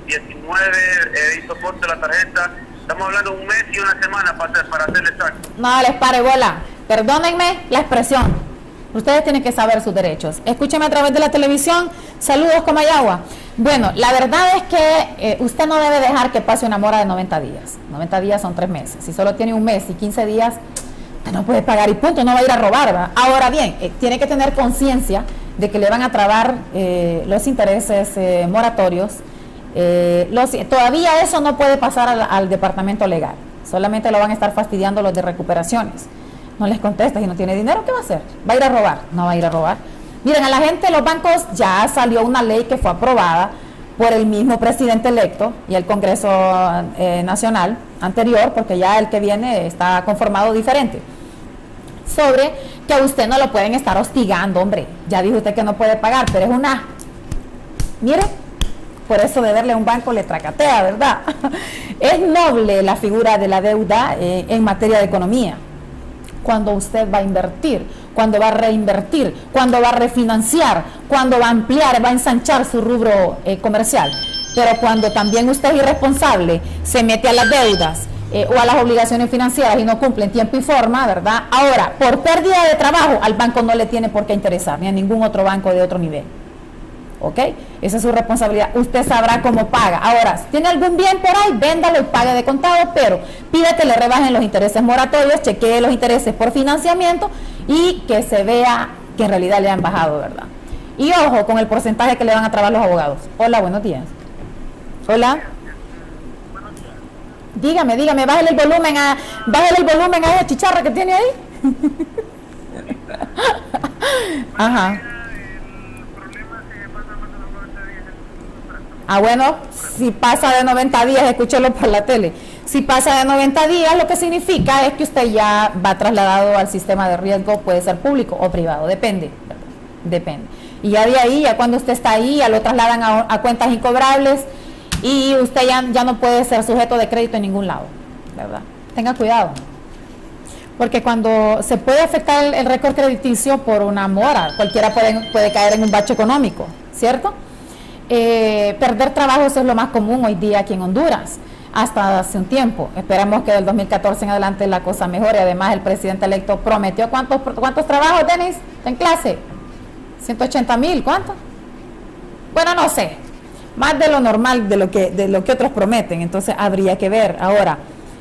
19, he visto fotos de la tarjeta. Estamos hablando de un mes y una semana para hacerle exacto. No les pare bola. Perdónenme la expresión. Ustedes tienen que saber sus derechos. Escúcheme a través de la televisión. Saludos, Comayagua. Bueno, la verdad es que usted no debe dejar que pase una mora de 90 días. 90 días son 3 meses. Si solo tiene un mes y 15 días, usted no puede pagar y punto, no va a ir a robar, ¿verdad? Ahora bien, tiene que tener conciencia de que le van a trabar los intereses moratorios. Todavía eso no puede pasar al departamento legal. Solamente lo van a estar fastidiando los de recuperaciones. No les contesta, si no tiene dinero, ¿qué va a hacer? ¿Va a ir a robar? No va a ir a robar. Miren, a la gente de los bancos ya salió una ley que fue aprobada por el mismo presidente electo y el Congreso Nacional anterior, porque ya el que viene está conformado diferente, sobre que a usted no lo pueden estar hostigando, hombre. Ya dijo usted que no puede pagar, pero es una... Mire, por eso deberle a un banco le tracatea, ¿verdad? Es noble la figura de la deuda en materia de economía. Cuando usted va a invertir, cuando va a reinvertir, cuando va a refinanciar, cuando va a ampliar, va a ensanchar su rubro comercial. Pero cuando también usted es irresponsable, se mete a las deudas o a las obligaciones financieras y no cumple en tiempo y forma, ¿verdad? Ahora, por pérdida de trabajo, al banco no le tiene por qué interesar, ni a ningún otro banco de otro nivel. ¿Ok? Esa es su responsabilidad. Usted sabrá cómo paga. Ahora, si tiene algún bien por ahí, véndalo y pague de contado, pero pide que le rebajen los intereses moratorios, chequee los intereses por financiamiento y que se vea que en realidad le han bajado, ¿verdad? Y ojo con el porcentaje que le van a trabar los abogados. Hola, buenos días. Hola. Dígame, bájale el volumen a esa chicharra que tiene ahí. Ajá. Ah, bueno, si pasa de 90 días, escúchelo por la tele. Si pasa de 90 días, lo que significa es que usted ya va trasladado al sistema de riesgo, puede ser público o privado, depende. Y ya de ahí, ya cuando usted está ahí, ya lo trasladan a cuentas incobrables y usted ya no puede ser sujeto de crédito en ningún lado, ¿verdad? Tenga cuidado. Porque cuando se puede afectar el récord crediticio por una mora, cualquiera puede caer en un bache económico, ¿cierto? Perder trabajo, eso es lo más común hoy día aquí en Honduras, hasta hace un tiempo. Esperamos que del 2014 en adelante la cosa mejore. Además, el presidente electo prometió ¿cuántos trabajos, Denis? ¿En clase? 180,000, ¿cuánto? Bueno, no sé, más de lo normal, de lo que otros prometen. Entonces habría que ver. Ahora,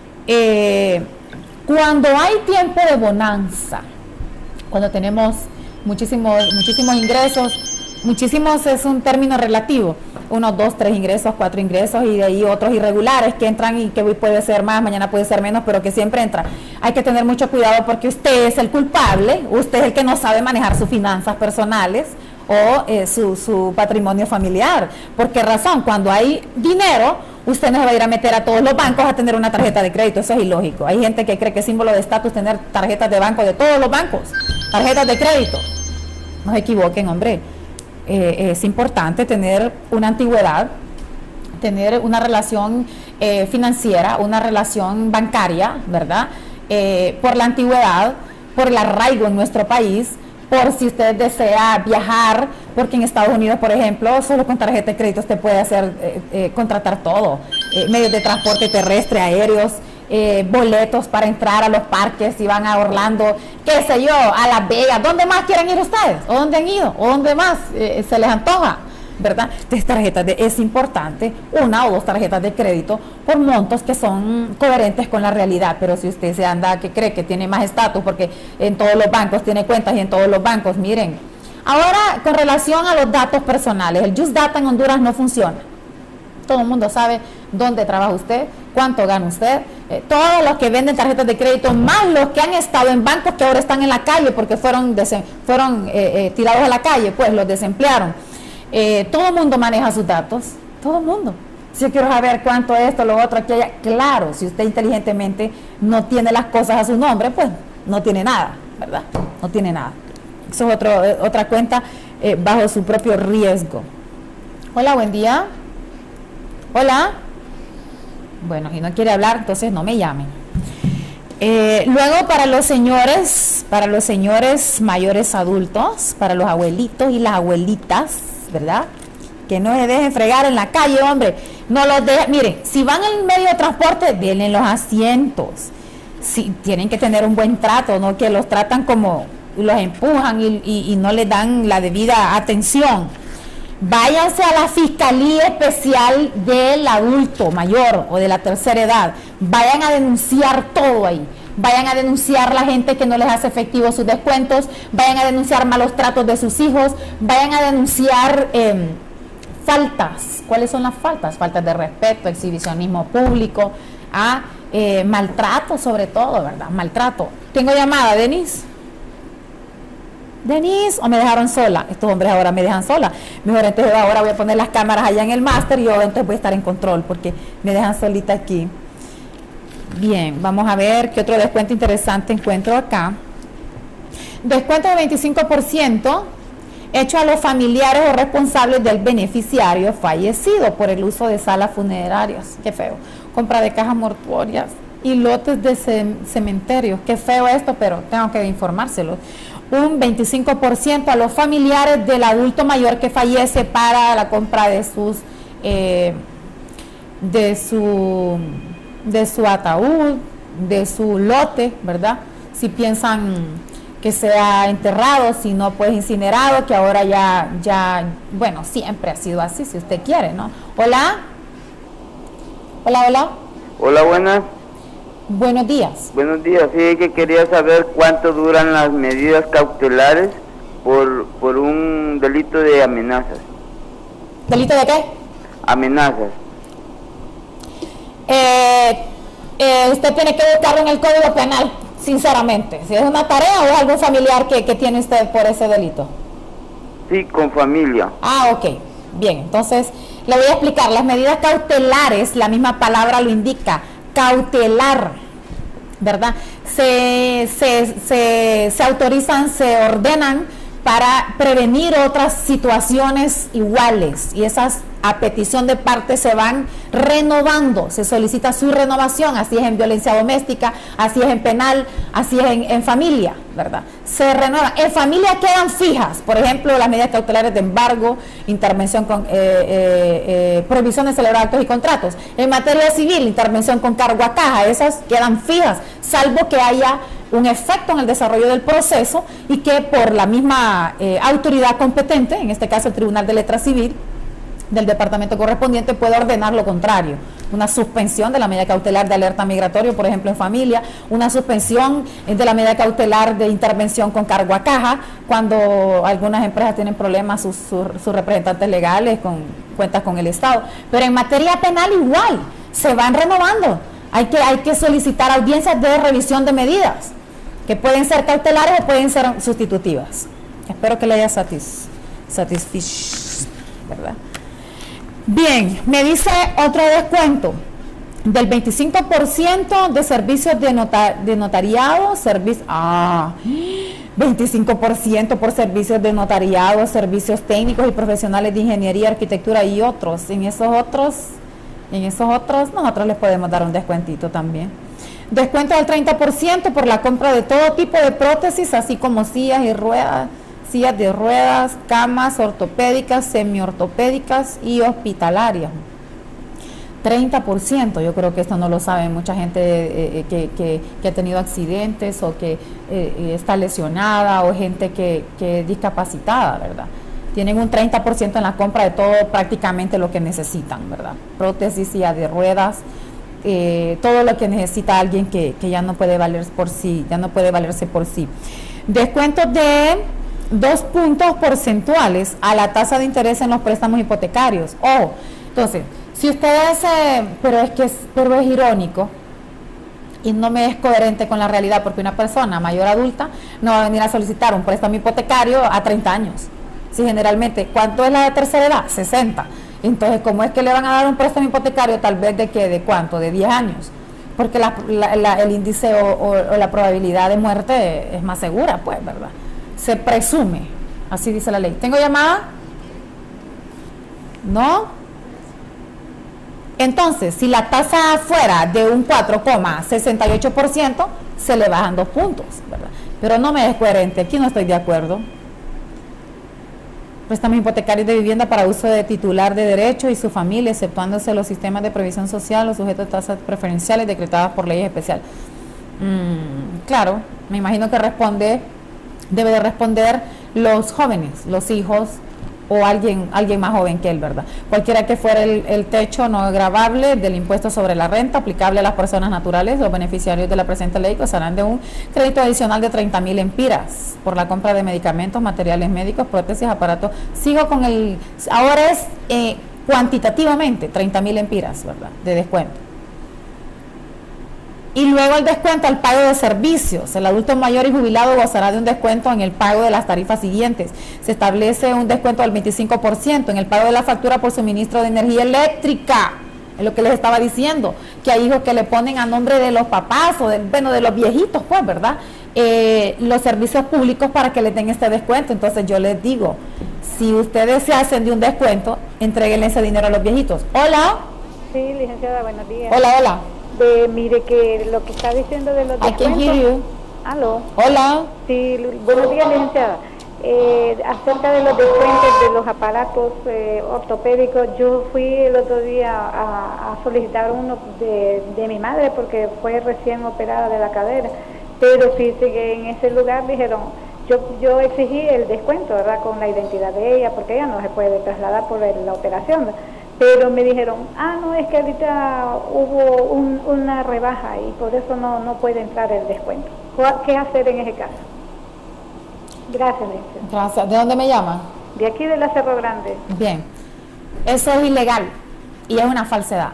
cuando hay tiempo de bonanza, cuando tenemos muchísimos ingresos, muchísimos es un término relativo, 1, 2, 3 ingresos, 4 ingresos y de ahí otros irregulares que entran y que hoy puede ser más, mañana puede ser menos, pero que siempre entra. Hay que tener mucho cuidado porque usted es el culpable, usted es el que no sabe manejar sus finanzas personales o su patrimonio familiar. ¿Por qué razón? Cuando hay dinero, usted no se va a ir a meter a todos los bancos a tener una tarjeta de crédito, eso es ilógico. Hay gente que cree que es símbolo de estatus tener tarjetas de banco de todos los bancos, tarjetas de crédito. No se equivoquen, hombre. Es importante tener una antigüedad, tener una relación financiera, una relación bancaria, ¿verdad? Por la antigüedad, por el arraigo en nuestro país, por si usted desea viajar, porque en Estados Unidos, por ejemplo, solo con tarjeta de crédito usted puede contratar todo, medios de transporte terrestre, aéreos, boletos para entrar a los parques, si van a Orlando, qué sé yo, a Las Vegas, ¿dónde más quieren ir ustedes? ¿O dónde han ido? ¿O dónde más se les antoja? ¿Verdad? Entonces es importante 1 o 2 tarjetas de crédito por montos que son coherentes con la realidad, pero si usted que cree que tiene más estatus porque en todos los bancos tiene cuentas y en todos los bancos, miren. Ahora, con relación a los datos personales, el Just Data en Honduras no funciona. Todo el mundo sabe dónde trabaja usted, cuánto gana usted, todos los que venden tarjetas de crédito, más los que han estado en bancos que ahora están en la calle porque fueron tirados a la calle, pues los desemplearon. Todo el mundo maneja sus datos, todo el mundo. Si yo quiero saber cuánto esto, lo otro, aquí, allá, claro, si usted inteligentemente no tiene las cosas a su nombre, pues no tiene nada, ¿verdad? No tiene nada. Eso es otra cuenta bajo su propio riesgo. Hola, buen día. Hola. Bueno, si no quiere hablar, entonces no me llamen. Luego para los señores mayores adultos, para los abuelitos y las abuelitas, ¿verdad? Que no se dejen fregar en la calle, hombre. No los dejen, miren, si van en medio de transporte, denle los asientos. Si tienen que tener un buen trato, no que los tratan como, los empujan y no les dan la debida atención. Váyanse a la Fiscalía Especial del Adulto Mayor o de la tercera edad. Vayan a denunciar todo ahí. Vayan a denunciar la gente que no les hace efectivos sus descuentos. Vayan a denunciar malos tratos de sus hijos. Vayan a denunciar faltas. ¿Cuáles son las faltas? Faltas de respeto, exhibicionismo público, maltrato sobre todo, ¿verdad? Maltrato. Tengo llamada, Denise. Denise, o me dejaron sola. Estos hombres ahora me dejan sola. Mejor entonces ahora voy a poner las cámaras allá en el máster y yo entonces voy a estar en control porque me dejan solita aquí. Bien, vamos a ver qué otro descuento interesante encuentro acá. Descuento de 25% hecho a los familiares o responsables del beneficiario fallecido por el uso de salas funerarias. Qué feo. Compra de cajas mortuorias y lotes de cementerios. Qué feo esto, pero tengo que informárselo. Un 25% a los familiares del adulto mayor que fallece para la compra de su ataúd, de su lote, ¿verdad? Si piensan que sea enterrado, si no, pues incinerado, que ahora bueno, siempre ha sido así, si usted quiere, ¿no? Hola. Hola, buenas. Buenos días. Buenos días, sí, que quería saber cuánto duran las medidas cautelares por un delito de amenazas. ¿Delito de qué? Amenazas. Usted tiene que buscarlo en el Código Penal, sinceramente. Si es una tarea o es algún familiar que tiene usted por ese delito. Sí, con familia. Ok. Bien, entonces le voy a explicar. Las medidas cautelares, la misma palabra lo indica, cautelar, ¿verdad? Se autorizan, se ordenan para prevenir otras situaciones iguales, y esas a petición de parte se van renovando, se solicita su renovación. Así es en violencia doméstica, así es en penal, así es en familia, ¿verdad? Se renuevan. En familia quedan fijas, por ejemplo, las medidas cautelares de embargo, intervención con prohibición de celebrar actos y contratos. En materia civil, intervención con cargo a caja, esas quedan fijas, salvo que haya un efecto en el desarrollo del proceso y que por la misma autoridad competente, en este caso el Tribunal de Letra Civil del departamento correspondiente, puede ordenar lo contrario. Una suspensión de la medida cautelar de alerta migratorio, por ejemplo, en familia, una suspensión de la medida cautelar de intervención con cargo a caja, cuando algunas empresas tienen problemas, sus representantes legales con cuentas con el Estado. Pero en materia penal igual, se van renovando. Hay que solicitar audiencias de revisión de medidas, que pueden ser cautelares o pueden ser sustitutivas. Espero que le haya satisfecho, ¿verdad? Bien, me dice otro descuento del 25% de servicios de notariado, 25% por servicios de notariado, servicios técnicos y profesionales de ingeniería, arquitectura y otros. En esos otros nosotros les podemos dar un descuentito también. Descuento del 30% por la compra de todo tipo de prótesis, así como sillas de ruedas, camas ortopédicas, semiortopédicas y hospitalarias. 30%, yo creo que esto no lo sabe mucha gente que ha tenido accidentes o que está lesionada, o gente que es discapacitada, ¿verdad? Tienen un 30% en la compra de todo, prácticamente lo que necesitan, ¿verdad? Prótesis, silla de ruedas, todo lo que necesita alguien que ya no puede valerse por sí, Descuentos de 2 puntos porcentuales a la tasa de interés en los préstamos hipotecarios. Ojo, entonces, si ustedes, pero es irónico y no me es coherente con la realidad, porque una persona mayor adulta no va a venir a solicitar un préstamo hipotecario a 30 años. Si generalmente, ¿cuánto es la de tercera edad? 60. Entonces, ¿cómo es que le van a dar un préstamo hipotecario tal vez de cuánto? De 10 años. Porque el índice o la probabilidad de muerte es más segura, pues, ¿verdad? Se presume, así dice la ley. ¿Tengo llamada? ¿No? Entonces, si la tasa fuera de un 4,68%, se le bajan 2 puntos, ¿verdad? Pero no me es coherente, aquí no estoy de acuerdo. préstamos hipotecarios de vivienda para uso de titular de derecho y su familia, exceptuándose los sistemas de previsión social, los sujetos a tasas preferenciales decretadas por leyes especiales. Claro, me imagino que debe de responder los jóvenes, los hijos o alguien más joven que él, ¿verdad? Cualquiera que fuera el techo no gravable del impuesto sobre la renta aplicable a las personas naturales, los beneficiarios de la presente ley gozarán de un crédito adicional de 30,000 lempiras por la compra de medicamentos, materiales médicos, prótesis, aparatos. Sigo con ahora es cuantitativamente 30,000 lempiras, ¿verdad? De descuento. Y luego el descuento al pago de servicios. El adulto mayor y jubilado gozará de un descuento en el pago de las tarifas siguientes. Se establece un descuento del 25% en el pago de la factura por suministro de energía eléctrica. Es lo que les estaba diciendo, que hay hijos que le ponen a nombre de los papás o de los viejitos, pues, ¿verdad? Los servicios públicos para que les den este descuento. Entonces yo les digo, si ustedes se hacen de un descuento, entréguenle ese dinero a los viejitos. Hola. Sí, licenciada, buenos días. Hola. Mire que lo que está diciendo de los descuentos... I can hear you. ¿Aló? Hola. Sí, buenos días, licenciada. Acerca de los descuentos de los aparatos ortopédicos, yo fui el otro día a solicitar uno de mi madre porque fue recién operada de la cadera, pero fíjese que en ese lugar dijeron, yo exigí el descuento, ¿verdad?, con la identidad de ella, porque ella no se puede trasladar por la operación, pero me dijeron, no, es que ahorita hubo una rebaja y por eso no puede entrar el descuento. ¿Qué hacer en ese caso? Gracias, licenciada. Gracias. ¿De dónde me llama? De aquí de la Cerro Grande. Bien. Eso es ilegal y es una falsedad.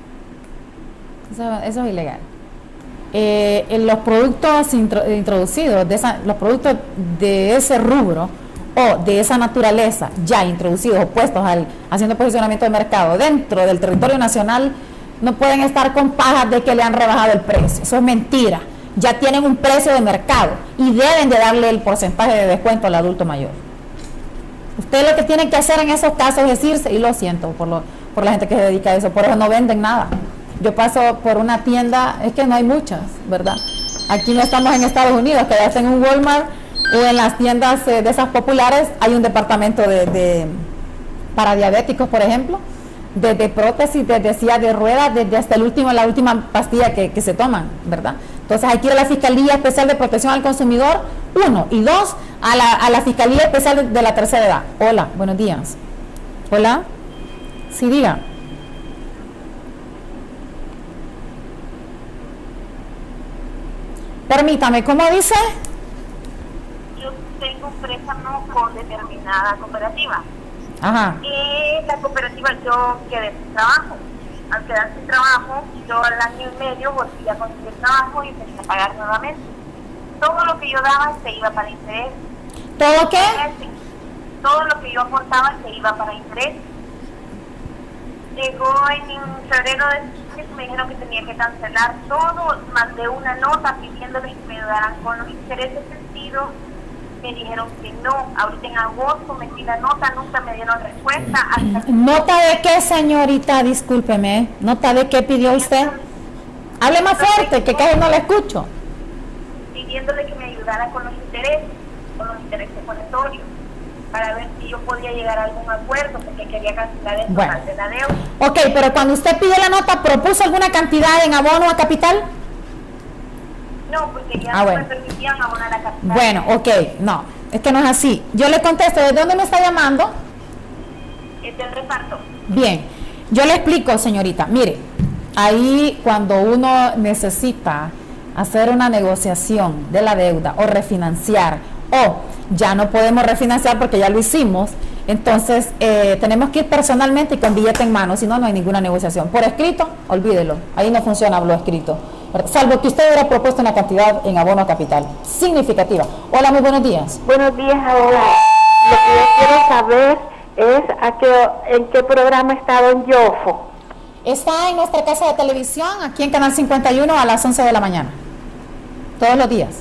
Eso es ilegal. En los productos introducidos, los productos de ese rubro o de esa naturaleza ya introducidos o puestos haciendo posicionamiento de mercado dentro del territorio nacional, no pueden estar con pajas de que le han rebajado el precio. Eso es mentira. Ya tienen un precio de mercado y deben de darle el porcentaje de descuento al adulto mayor. Usted lo que tiene que hacer en esos casos es irse, y lo siento por la gente que se dedica a eso, por eso no venden nada. Yo paso por una tienda, es que no hay muchas, ¿verdad? Aquí no estamos en Estados Unidos, que ya hacen un Walmart o en las tiendas de esas populares hay un departamento para diabéticos, por ejemplo, desde prótesis, desde silla de ruedas, desde hasta la última pastilla que se toman, ¿verdad? Entonces hay que ir a la Fiscalía Especial de Protección al Consumidor, 1, y 2, a la Fiscalía Especial de la Tercera Edad. Hola, buenos días. Hola. Sí, diga. Permítame, ¿cómo dice? Yo tengo un préstamo con determinada cooperativa. Ajá. Y la cooperativa, yo quedé sin trabajo. Al quedar sin trabajo, yo al año y medio volví a conseguir trabajo y empecé a pagar nuevamente. Todo lo que yo daba se iba para interés. ¿Todo qué? Todo lo que yo aportaba se iba para interés. Llegó en febrero de me dijeron que tenía que cancelar todo, mandé una nota pidiéndoles que me ayudaran con los intereses vencidos, me dijeron que no, ahorita en agosto metí la nota, nunca me dieron respuesta. ¿Nota de qué, señorita? Discúlpeme, ¿nota de qué pidió usted? Hable más fuerte, que casi no la escucho. Pidiéndole que me ayudara con los intereses moratorios, para ver si yo podía llegar a algún acuerdo, porque quería cancelar esto de la deuda. Ok, pero cuando usted pidió la nota, ¿propuso alguna cantidad en abono a capital? No, porque ya no me permitían abonar a capital. Bueno, ok, no, es que no es así. Yo le contesto, ¿de dónde me está llamando? Es del reparto. Bien, yo le explico, señorita. Mire, ahí cuando uno necesita hacer una negociación de la deuda o refinanciar, o ya no podemos refinanciar porque ya lo hicimos, entonces tenemos que ir personalmente y con billete en mano, si no, no hay ninguna negociación. Por escrito, olvídelo, ahí no funciona lo escrito, salvo que usted hubiera propuesto una cantidad en abono a capital significativa. Hola, muy buenos días. Buenos días, ahora lo que yo quiero saber es en qué programa está don Yofo. Está en nuestra casa de televisión, aquí en Canal 51 a las 11 de la mañana, todos los días.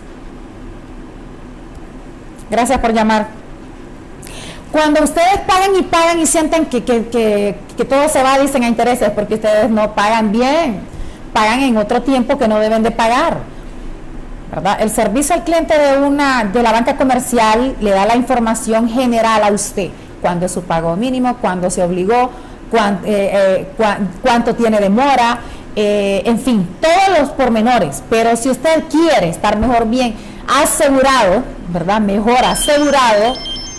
Gracias por llamar. Cuando ustedes pagan y sienten que todo se va, dicen, a intereses, porque ustedes no pagan bien, pagan en otro tiempo que no deben de pagar, ¿verdad? El servicio al cliente de la banca comercial le da la información general a usted, cuándo es su pago mínimo, cuándo se obligó, cuánto tiene demora, en fin, todos los pormenores. Pero si usted quiere estar mejor bien asegurado, ¿verdad? Mejor asegurado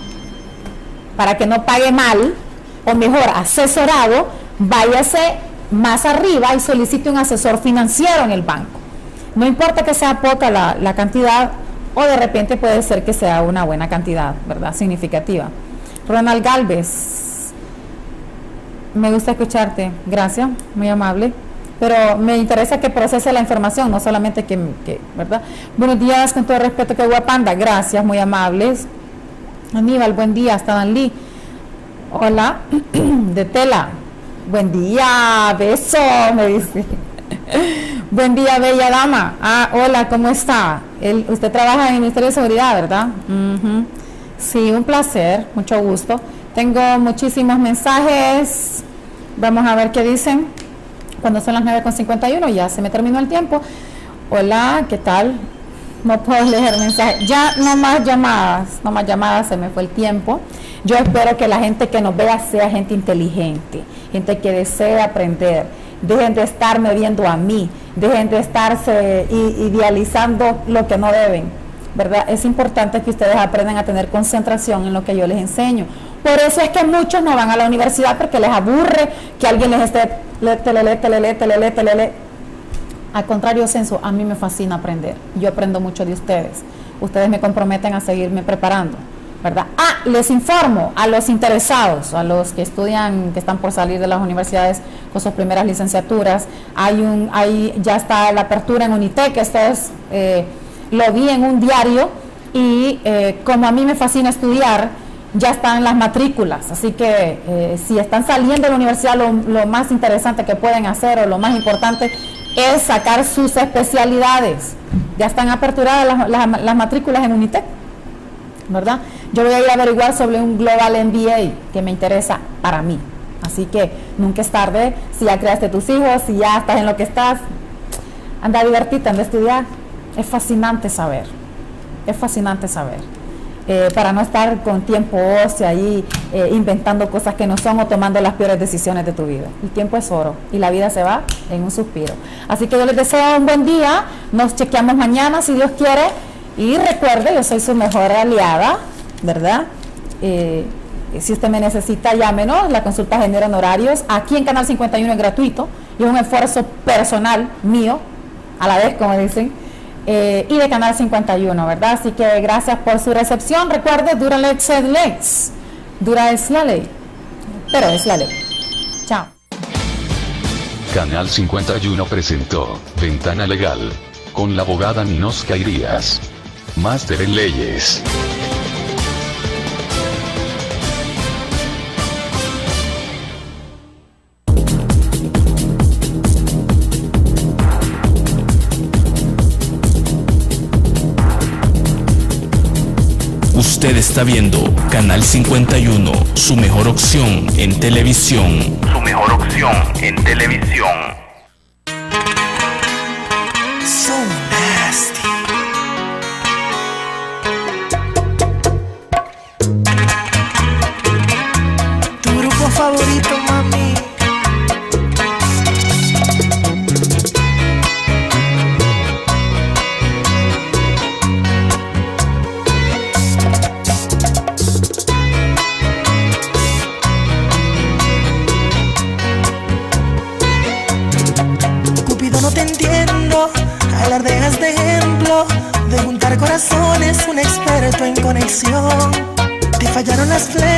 para que no pague mal, o mejor asesorado, váyase más arriba y solicite un asesor financiero en el banco. No importa que sea poca la cantidad, o de repente puede ser que sea una buena cantidad, ¿verdad? Significativa. Ronald Galvez, me gusta escucharte, gracias, muy amable, pero me interesa que procese la información, no solamente que ¿verdad? Buenos días, con todo respeto, que Guapanda, gracias, muy amables. Aníbal, buen día, hasta Dan Lee. Hola, de Tela, buen día, beso, me dice. Buen día, bella dama. Hola, ¿cómo está? Usted trabaja en el Ministerio de Seguridad, ¿verdad? Sí, un placer, mucho gusto. Tengo muchísimos mensajes. Vamos a ver qué dicen. Cuando son las 9:51, ya se me terminó el tiempo. Hola, ¿qué tal? No puedo leer mensajes. Ya no más llamadas, se me fue el tiempo. Yo espero que la gente que nos vea sea gente inteligente, gente que desee aprender. Dejen de estarme viendo a mí, dejen de estarse idealizando lo que no deben, ¿verdad? Es importante que ustedes aprendan a tener concentración en lo que yo les enseño. Por eso es que muchos no van a la universidad, porque les aburre que alguien les esté telele. Al contrario, Censo, a mí me fascina aprender. Yo aprendo mucho de ustedes. Ustedes me comprometen a seguirme preparando, ¿verdad? Les informo a los interesados, a los que estudian, que están por salir de las universidades con sus primeras licenciaturas. Ya está la apertura en Unitec, lo vi en un diario, y como a mí me fascina estudiar, ya están las matrículas. Así que si están saliendo de la universidad, lo más interesante que pueden hacer, o lo más importante, es sacar sus especialidades. Ya están aperturadas las matrículas en Unitec, ¿verdad? Yo voy a ir a averiguar sobre un Global MBA que me interesa para mí. Así que nunca es tarde. Si ya creaste tus hijos, si ya estás en lo que estás, anda a divertirte, anda a estudiar. Es fascinante saber. Es fascinante saber. Para no estar con tiempo ocio ahí inventando cosas que no son, o tomando las peores decisiones de tu vida. El tiempo es oro y la vida se va en un suspiro. Así que yo les deseo un buen día. Nos chequeamos mañana, si Dios quiere. Y recuerde, yo soy su mejor aliada, ¿verdad? Si usted me necesita, llámenos. La consulta genera honorarios. Aquí en Canal 51 es gratuito, y es un esfuerzo personal mío, a la vez, como dicen, y de Canal 51, ¿verdad? Así que gracias por su recepción. Recuerde, dura lex sed lex. Dura es la ley, pero es la ley. Chao. Canal 51 presentó Ventana Legal, con la abogada Ninoska Irías, máster en leyes. Usted está viendo Canal 51, su mejor opción en televisión. Su mejor opción en televisión. So nasty. Tu grupo favorito, mami. Alardeas de ejemplo, de juntar corazones, un experto en conexión. Te fallaron las flechas.